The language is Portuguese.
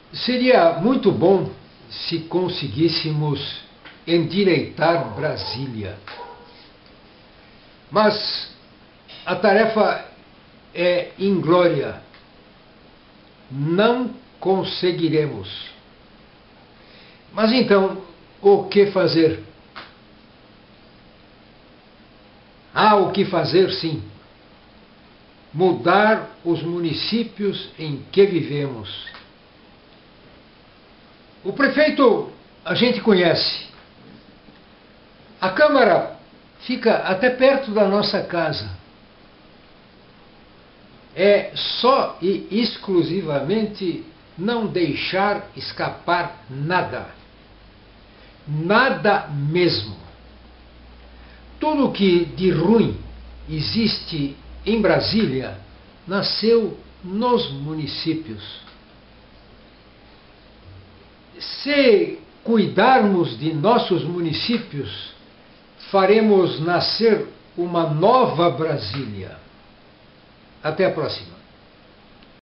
Seria muito bom se conseguíssemos endireitar Brasília. Mas a tarefa é inglória. Não conseguiremos. Mas então, o que fazer? Há o que fazer, sim. Mudar os municípios em que vivemos. O prefeito a gente conhece. A Câmara fica até perto da nossa casa. É só e exclusivamente não deixar escapar nada. Nada mesmo. Tudo que de ruim existe em Brasília nasceu nos municípios. Se cuidarmos de nossos municípios, faremos nascer uma nova Brasília. Até a próxima.